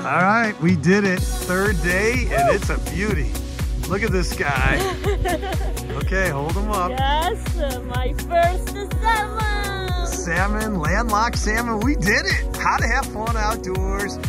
All right, we did it. Third day, and it's a beauty. Look at this guy. Okay, hold him up. Yes, my first salmon. Salmon, landlocked salmon. We did it. How to have fun outdoors.